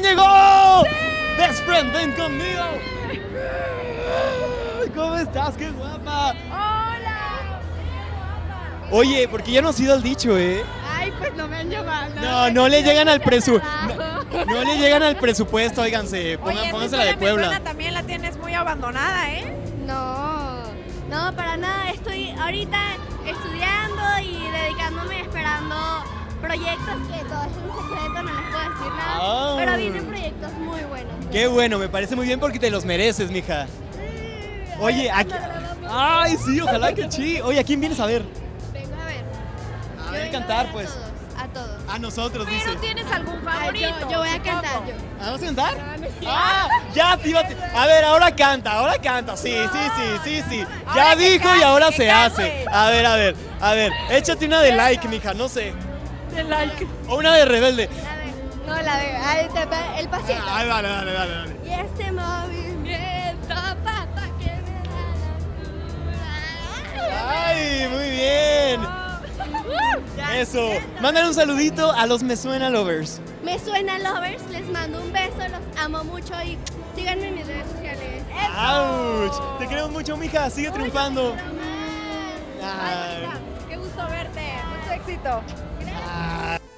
llegó! Best friend, ven conmigo. ¿Cómo estás? ¡Qué guapa! ¡Hola! Oye, porque ya no has ido al dicho, ¿eh? Ay, pues no me han llamado. No le llegan al presupuesto. No le llegan al presupuesto, óiganse. Pónganse la de Puebla. También la tienes muy abandonada, ¿eh? No, para nada. Estoy ahorita estudiando y dedicándome, esperando proyectos que todo es un secreto, no les puedo decir nada. Oh. Pero vienen proyectos muy buenos. Qué bueno, me parece muy bien porque te los mereces, mija. Oye, aquí... Ay, sí, ojalá que sí. Oye, ¿a quién vienes a ver? Vengo a ver. A Yo ver, vengo cantar, a ver pues. A todos. A nosotros, dice. Pero tienes algún favorito. Yo voy a cantar yo. ¿Vamos a cantar? Ah, ya, tío. A ver, ahora canta. Sí. Ya Ahora que dijo y cante, ahora que se cante. hace. A ver. Échate una de like, mija, no sé. De like. O una de rebelde. La de el pasito. Ay, dale. Y este movimiento, papá, que me da la Ay, muy bien. Eso. Mándale un saludito a los Me Suena Lovers. Me Suena Lovers, les mando un beso, los amo mucho y síganme en mis redes sociales. ¡Auch! Te queremos mucho, mija. Sigue triunfando. Ay. Qué gusto verte. Mucho éxito. Ay.